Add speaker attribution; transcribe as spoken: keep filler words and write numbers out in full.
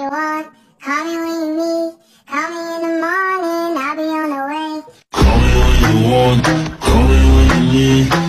Speaker 1: you want, call me when you need. Call me in the morning, I'll be on the way.
Speaker 2: Call me when you want, call me when you need.